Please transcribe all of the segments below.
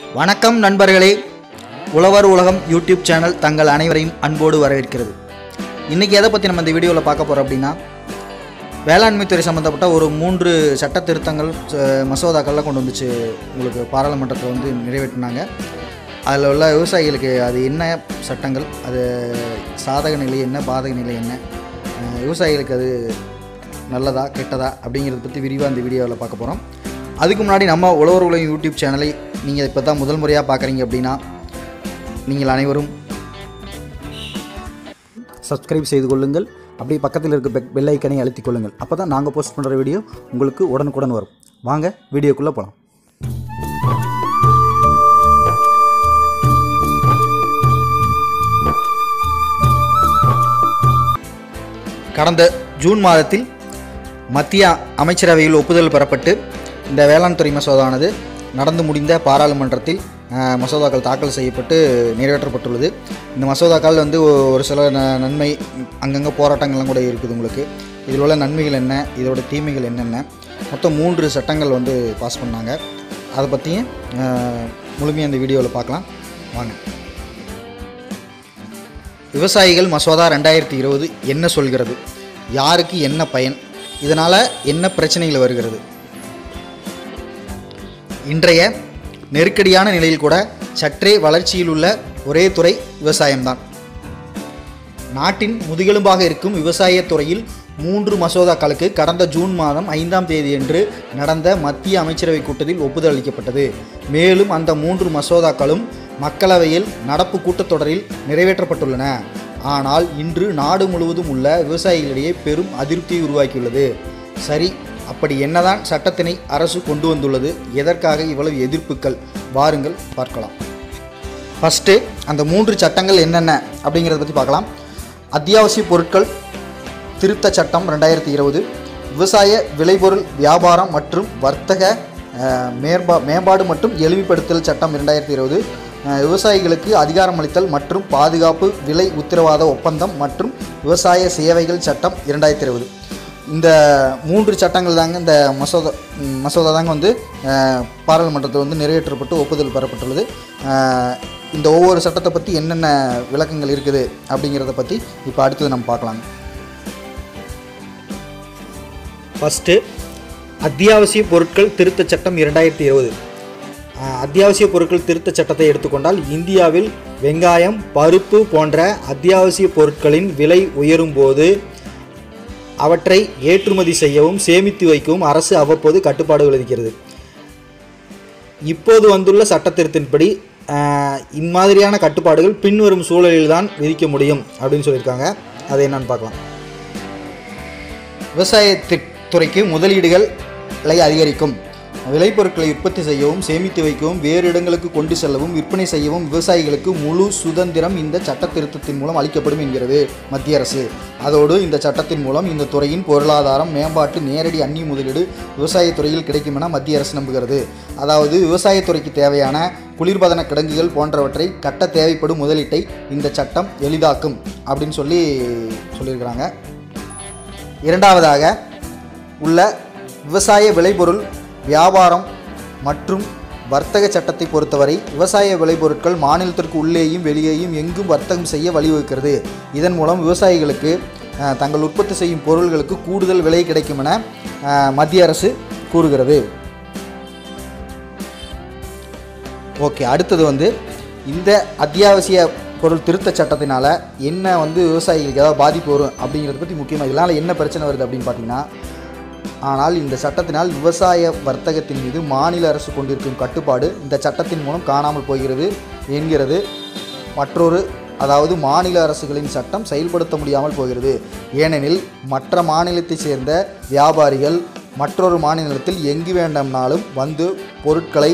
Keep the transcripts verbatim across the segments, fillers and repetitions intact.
வணக்கம் நண்பர்களே, உழவர் உலகம் யூடியூப் சேனல் தங்கள் அனைவரையும் அன்போடு வரவேற்கிறது. இன்றைக்கி எதை பற்றி நம்ம இந்த வீடியோவில் பார்க்க போகிறோம் அப்படின்னா, வேளாண்மை துறை சம்மந்தப்பட்ட ஒரு மூன்று சட்ட திருத்தங்கள் மசோதாக்கள்லாம் கொண்டு வந்துச்சு உங்களுக்கு பாராளுமன்றத்தில் வந்து நிறைவேற்றினாங்க. அதில் உள்ள விவசாயிகளுக்கு அது என்ன சட்டங்கள், அது சாதக நிலை என்ன, பாதக நிலை என்ன, விவசாயிகளுக்கு அது நல்லதா கெட்டதா அப்படிங்கிறத பற்றி விரிவாக இந்த வீடியோவில் பார்க்க போகிறோம். அதுக்கு முன்னாடி நம்ம உழவர் உலகம் யூடியூப் சேனலை நீங்கள் இப்போ தான் முதல் முறையாக பார்க்குறீங்க அப்படின்னா நீங்கள் அனைவரும் சப்ஸ்கிரைப் செய்து கொள்ளுங்கள். அப்படியே பக்கத்தில் இருக்க பெல் ஐக்கனை அழுத்திக் கொள்ளுங்கள். அப்போ தான் நாங்கள் போஸ்ட் பண்ணுற வீடியோ உங்களுக்கு உடனுக்குடன் வரும். வாங்க வீடியோக்குள்ளே போகலாம். கடந்த ஜூன் மாதத்தில் மத்திய அமைச்சரவையில் ஒப்புதல் பெறப்பட்டு இந்த வேளாண் துறை மசோதானது நடந்து முடிந்த பாராளுமன்றத்தில் மசோதாக்கள் தாக்கல் செய்யப்பட்டு நிறைவேற்றப்பட்டுள்ளது. இந்த மசோதாக்கள் வந்து ஒரு சில ந நன்மை அங்கங்கே போராட்டங்கள்லாம் கூட இருக்குது. உங்களுக்கு இதில் உள்ள நன்மைகள் என்ன, இதோட தீமைகள் என்னென்ன, மொத்தம் மூன்று சட்டங்கள் வந்து பாஸ் பண்ணாங்க. அதை பற்றியும் முழுமையாக இந்த வீடியோவில் பார்க்கலாம். வாங்க. விவசாயிகள் மசோதா ரெண்டாயிரத்தி இருபது என்ன சொல்கிறது, யாருக்கு என்ன பயன், இதனால் என்ன பிரச்சனைகள் வருகிறது? இன்றைய நெருக்கடியான நிலையில் கூட சற்றே வளர்ச்சியில் உள்ள ஒரே துறை விவசாயம்தான். நாட்டின் முதுகெலும்பாக இருக்கும் விவசாய துறையில் மூன்று மசோதாக்களுக்கு கடந்த ஜூன் மாதம் ஐந்தாம் தேதியன்று நடந்த மத்திய அமைச்சரவை கூட்டத்தில் ஒப்புதல் அளிக்கப்பட்டது. மேலும் அந்த மூன்று மசோதாக்களும் மக்களவையில் நடப்பு கூட்டத்தொடரில் நிறைவேற்றப்பட்டுள்ளன. ஆனால் இன்று நாடு முழுவதும் உள்ள விவசாயிகளிடையே பெரும் அதிருப்தியை உருவாக்கியுள்ளது. சரி, அப்படி என்னதான் சட்டத்தினை அரசு கொண்டு வந்துள்ளது, எதற்காக இவ்வளவு எதிர்ப்புகள், வாருங்கள் பார்க்கலாம். ஃபஸ்ட்டு அந்த மூன்று சட்டங்கள் என்னென்ன அப்படிங்கிறத பற்றி பார்க்கலாம். அத்தியாவசிய பொருட்கள் திருத்த சட்டம் ரெண்டாயிரத்தி இருபது, விவசாய விளைபொருள் வியாபாரம் மற்றும் வர்த்தக மேம்பா மேம்பாடு மற்றும் எளிமைப்படுத்தல் சட்டம் இரண்டாயிரத்தி இருபது, விவசாயிகளுக்கு அதிகாரமளித்தல் மற்றும் பாதுகாப்பு விலை உத்தரவாத ஒப்பந்தம் மற்றும் விவசாய சேவைகள் சட்டம் இரண்டாயிரத்தி இருபது. இந்த மூன்று சட்டங்கள் தாங்க இந்த மசோதா மசோதா தாங்க வந்து பாராளுமன்றத்தில் வந்து நிறைவேற்றப்பட்டு ஒப்புதல் பெறப்பட்டுள்ளது. இந்த ஒவ்வொரு சட்டத்தை பற்றி என்னென்ன விளக்கங்கள் இருக்குது அப்படிங்கிறத பற்றி இப்போ அடுத்தது நம்ம பார்க்கலாங்க. ஃபஸ்ட்டு அத்தியாவசிய பொருட்கள் திருத்த சட்டம் இரண்டாயிரத்தி இருபது. அத்தியாவசிய பொருட்கள் திருத்த சட்டத்தை எடுத்துக்கொண்டால் இந்தியாவில் வெங்காயம், பருப்பு போன்ற அத்தியாவசிய பொருட்களின் விலை உயரும் போது அவற்றை ஏற்றுமதி செய்யவும் சேமித்து வைக்கவும் அரசு அவ்வப்போது கட்டுப்பாடுகள் விதிக்கிறது. இப்போது வந்துள்ள சட்டத்திருத்தின்படி இம்மாதிரியான கட்டுப்பாடுகள் பின்வரும் சூழலில் தான் விதிக்க முடியும் அப்படின்னு சொல்லியிருக்காங்க. அதை என்னன்னு பார்க்கலாம். விவசாயத்துறைக்கு முதலீடுகளை அதிகரிக்கும், விளைபொருட்களை உற்பத்தி செய்யவும் சேமித்து வைக்கவும் வேறு இடங்களுக்கு கொண்டு செல்லவும் விற்பனை செய்யவும் விவசாயிகளுக்கு முழு சுதந்திரம் இந்த சட்ட திருத்தத்தின் மூலம் அளிக்கப்படும் என்கிறது மத்திய அரசு. அதோடு இந்த சட்டத்தின் மூலம் இந்த துறையின் பொருளாதாரம் மேம்பாட்டு நேரடி அந்நிய முதலீடு விவசாயத்துறையில் கிடைக்கும் என மத்திய அரசு நம்புகிறது. அதாவது விவசாயத்துறைக்கு தேவையான குளிர்பதன கிடங்குகள் போன்றவற்றை கட்ட தேவைப்படும் முதலீட்டை இந்த சட்டம் எளிதாக்கும் அப்படின்னு சொல்லி சொல்லியிருக்கிறாங்க. இரண்டாவதாக உள்ள விவசாய விளைபொருள் வியாபாரம் மற்றும் வர்த்தக சட்டத்தை பொறுத்தவரை விவசாய விளைபொருட்கள் மாநிலத்திற்கு உள்ளேயும் வெளியேயும் எங்கும் வர்த்தகம் செய்ய வழிவகுக்கிறது. இதன் மூலம் விவசாயிகளுக்கு தங்கள் உற்பத்தி செய்யும் பொருள்களுக்கு கூடுதல் விலை கிடைக்கும் என மத்திய அரசு கூறுகிறது. ஓகே, அடுத்தது வந்து இந்த அத்தியாவசிய பொருள் திருத்த சட்டத்தினால் என்ன வந்து விவசாயிகளுக்கு ஏதாவது பாதிப்பு வரும் அப்படிங்கிறத பற்றி முக்கியமாக இதனால் என்ன பிரச்சனை வருது அப்படின்னு பார்த்தீங்கன்னா, ஆனால் இந்த சட்டத்தினால் விவசாய வர்த்தகத்தின் மீது மாநில அரசு கொண்டிருக்கும் கட்டுப்பாடு இந்த சட்டத்தின் மூலம் காணாமல் போகிறது என்கிறது மற்றொரு, அதாவது மாநில அரசுகளின் சட்டம் செயல்படுத்த முடியாமல் போகிறது. ஏனெனில் மற்ற மாநிலத்தைச் சேர்ந்த வியாபாரிகள் மற்றொரு மாநிலத்தில் எங்கு வேண்டுமானாலும் வந்து பொருட்களை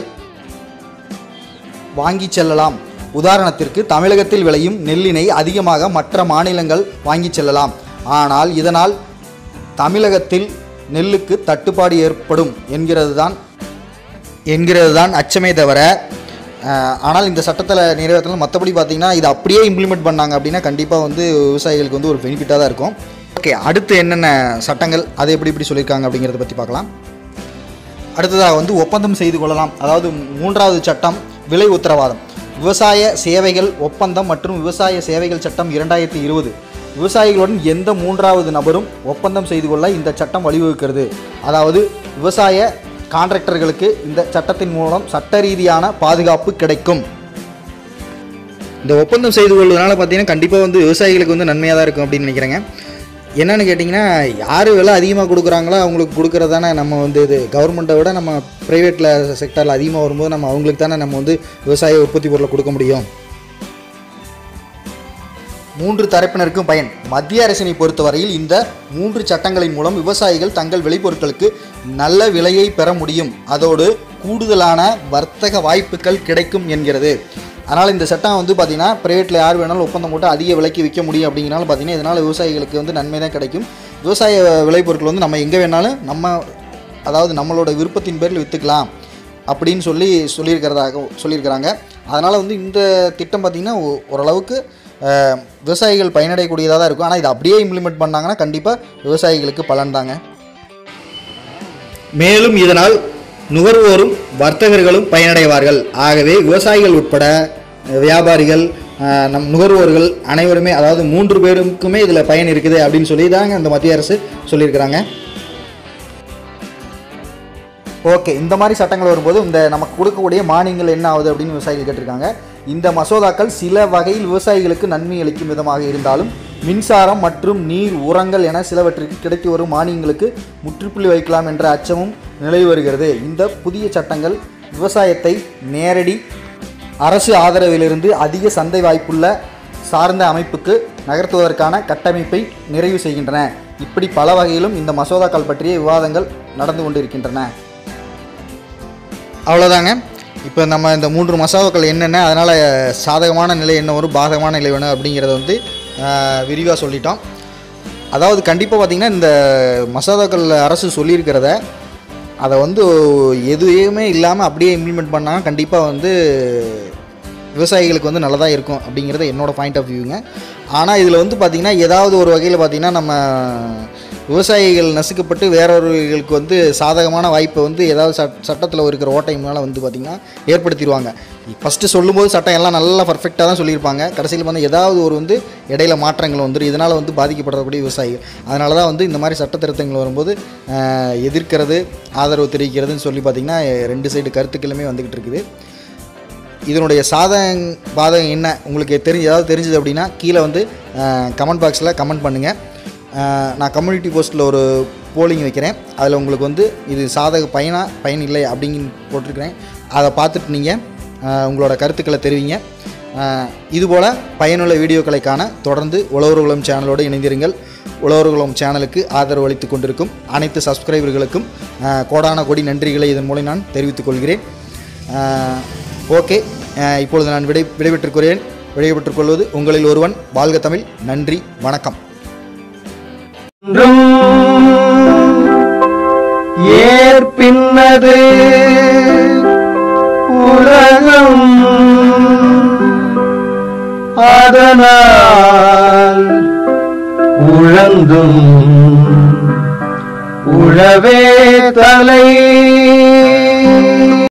வாங்கி செல்லலாம். உதாரணத்திற்கு தமிழகத்தில் விளையும் நெல்லினை அதிகமாக மற்ற மாநிலங்கள் வாங்கி செல்லலாம். ஆனால் இதனால் தமிழகத்தில் நெல்லுக்கு தட்டுப்பாடு ஏற்படும் என்கிறது தான் என்கிறது தான் அச்சமே தவிர, ஆனால் இந்த சட்டத்தில் நிறைவேற்றலாம். மற்றபடி பார்த்திங்கன்னா இது அப்படியே இம்ப்ளிமெண்ட் பண்ணாங்க அப்படின்னா கண்டிப்பாக வந்து விவசாயிகளுக்கு வந்து ஒரு பெனிஃபிட்டாக தான் இருக்கும். ஓகே, அடுத்து என்னென்ன சட்டங்கள் அது எப்படி எப்படி சொல்லியிருக்காங்க அப்படிங்கிறத பற்றி பார்க்கலாம். அடுத்ததாக வந்து ஒப்பந்தம் செய்து கொள்ளலாம். அதாவது மூன்றாவது சட்டம் விலை உத்தரவாதம். விவசாய சேவைகள் ஒப்பந்தம் மற்றும் விவசாய சேவைகள் சட்டம் இரண்டாயிரத்தி இருபது விவசாயிகளுடன் எந்த மூன்றாவது நபரும் ஒப்பந்தம் செய்து கொள்ள இந்த சட்டம் வழிவகுக்கிறது. அதாவது விவசாய கான்ட்ராக்டர்களுக்கு இந்த சட்டத்தின் மூலம் சட்ட ரீதியான பாதுகாப்பு கிடைக்கும். இந்த ஒப்பந்தம் செய்து கொள்வதனால பார்த்தீங்கன்னா கண்டிப்பாக வந்து விவசாயிகளுக்கு வந்து நன்மையாக தான் இருக்கும் அப்படின்னு நினைக்கிறேங்க. என்னென்னு கேட்டிங்கன்னா, யார் விலை அதிகமாக கொடுக்குறாங்களோ அவங்களுக்கு கொடுக்குறது தானே நம்ம வந்து இது கவர்மெண்ட்டை விட நம்ம ப்ரைவேட்டில் செக்டரில் அதிகமாக வரும்போது நம்ம அவங்களுக்கு தானே நம்ம வந்து விவசாய உற்பத்தி பொருளை கொடுக்க முடியும். மூன்று தரப்பினருக்கும் பயன். மத்திய அரசினை பொறுத்தவரையில் இந்த மூன்று சட்டங்களின் மூலம் விவசாயிகள் தங்கள் விளைபொருட்களுக்கு நல்ல விலையை பெற முடியும், அதோடு கூடுதலான வர்த்தக வாய்ப்புகள் கிடைக்கும் என்கிறது. அதனால் இந்த சட்டம் வந்து பார்த்திங்கன்னா ப்ரைவேட்டில் யார் வேணாலும் ஒப்பந்தம் போட்டு அதிக விலைக்கு விற்க முடியும் அப்படிங்கிறனால பார்த்திங்கன்னா இதனால் விவசாயிகளுக்கு வந்து நன்மை தான் கிடைக்கும். விவசாய விளைபொருட்கள் வந்து நம்ம எங்கே வேணாலும் நம்ம அதாவது நம்மளோட விருப்பத்தின் பேரில் விற்றுக்கலாம் அப்படின்னு சொல்லி சொல்லியிருக்கிறதாக சொல்லியிருக்கிறாங்க. அதனால் வந்து இந்த திட்டம் பார்த்திங்கன்னா ஓரளவுக்கு விவசாயிகள் பயனடையக்கூடியதாக தான் இருக்கும். ஆனால் இதை அப்படியே இம்ப்ளிமெண்ட் பண்ணாங்கன்னா கண்டிப்பாக விவசாயிகளுக்கு பலன் தாங்க. மேலும் இதனால் நுகர்வோரும் வர்த்தகர்களும் பயனடைவார்கள். ஆகவே விவசாயிகள் உட்பட வியாபாரிகள், நம் நுகர்வோர்கள் அனைவருமே, அதாவது மூன்று பேருக்குமே இதில் பயன் இருக்குது அப்படின்னு சொல்லி தாங்க இந்த மத்திய அரசு சொல்லியிருக்கிறாங்க. ஓகே, இந்த மாதிரி சட்டங்கள் வரும்போது இந்த நமக்கு கொடுக்கக்கூடிய மானியங்கள் என்ன ஆகுது அப்படின்னு விவசாயிகள் கேட்டிருக்காங்க. இந்த மசோதாக்கள் சில வகையில் விவசாயிகளுக்கு நன்மை அளிக்கும் விதமாக இருந்தாலும் மின்சாரம் மற்றும் நீர், உரங்கள் என சிலவற்றிற்கு கிடைத்து வரும் மானியங்களுக்கு முற்றுப்புள்ளி வைக்கலாம் என்ற அச்சமும் நிலவி வருகிறது. இந்த புதிய சட்டங்கள் விவசாயத்தை நேரடி அரசு ஆதரவிலிருந்து அதிக சந்தை வாய்ப்புள்ள சார்ந்த அமைப்புக்கு நகர்த்துவதற்கான கட்டமைப்பை நிறைவு செய்கின்றன. இப்படி பல வகையிலும் இந்த மசோதாக்கள் பற்றிய விவாதங்கள் நடந்து கொண்டிருக்கின்றன. அவ்வளோதாங்க. இப்போ நம்ம இந்த மூன்று மசோதாக்கள் என்னென்ன, அதனால் சாதகமான நிலை என்ன வரும், பாதகமான நிலை வேணும் அப்படிங்கிறத வந்து விரிவாக சொல்லிட்டோம். அதாவது கண்டிப்பாக பார்த்திங்கன்னா இந்த மசோதாக்கள் அரசு சொல்லியிருக்கிறத அதை வந்து எதுவுமே இல்லாமல் அப்படியே இம்ப்ளிமெண்ட் பண்ணால் கண்டிப்பாக வந்து விவசாயிகளுக்கு வந்து நல்லதாக இருக்கும் அப்படிங்கிறது என்னோடய பாயிண்ட் ஆஃப் வியூங்க. ஆனால் இதில் வந்து பார்த்திங்கன்னா ஏதாவது ஒரு வகையில் பார்த்திங்கன்னா நம்ம விவசாயிகள் நசுக்கப்பட்டு வேறொருவர்களுக்கு வந்து சாதகமான வாய்ப்பை வந்து ஏதாவது சட் சட்டத்தில் இருக்கிற ஓட்டையினால் வந்து பார்த்திங்கன்னா ஏற்படுத்திடுவாங்க. ஃபஸ்ட்டு சொல்லும்போது சட்டம் எல்லாம் நல்லா பர்ஃபெக்டாக தான் சொல்லியிருப்பாங்க. கடைசியில் வந்து ஏதாவது ஒரு வந்து இடையில மாற்றங்கள் வந்துடும். இதனால் வந்து பாதிக்கப்படக்கூடிய விவசாயிகள். அதனால தான் வந்து இந்த மாதிரி சட்ட திருத்தங்கள் வரும்போது எதிர்க்கிறது, ஆதரவு தெரிவிக்கிறதுன்னு சொல்லி பார்த்திங்கன்னா ரெண்டு சைடு கருத்துக்களுமே வந்துக்கிட்டு இருக்குது. இதனுடைய சாதகம் பாதகம் என்ன உங்களுக்கு தெரிஞ்சு ஏதாவது தெரிஞ்சது அப்படின்னா கீழே வந்து கமெண்ட் பாக்ஸில் கமெண்ட் பண்ணுங்கள். நான் கம்யூனிட்டி போஸ்ட்டில் ஒரு போலிங் வைக்கிறேன். அதில் உங்களுக்கு வந்து இது சாதக பயனா பயன் இல்லை அப்படிங்கின்னு போட்டிருக்கிறேன். அதை பார்த்துட்டு நீங்கள் உங்களோட கருத்துக்களை தெரிவிங்க. இதுபோல் பயனுள்ள வீடியோக்களை காண தொடர்ந்து உழவர்களும் சேனலோடு இணைந்திருங்கள். உழவர்களும் சேனலுக்கு ஆதரவு அளித்து கொண்டிருக்கும் அனைத்து சப்ஸ்கிரைபர்களுக்கும் கோடான கோடி நன்றிகளை இதன் மூலம் நான் தெரிவித்துக் கொள்கிறேன். ஓகே, இப்பொழுது நான் விடை விடைபெற்றுக் கொள்கிறேன். விடைபெற்றுக் கொள்வது உங்களில் ஒருவன். வாழ்க தமிழ். நன்றி, வணக்கம். ஏற்பின்னது உலகம், அதனால் உழந்தும் உழவே தலை.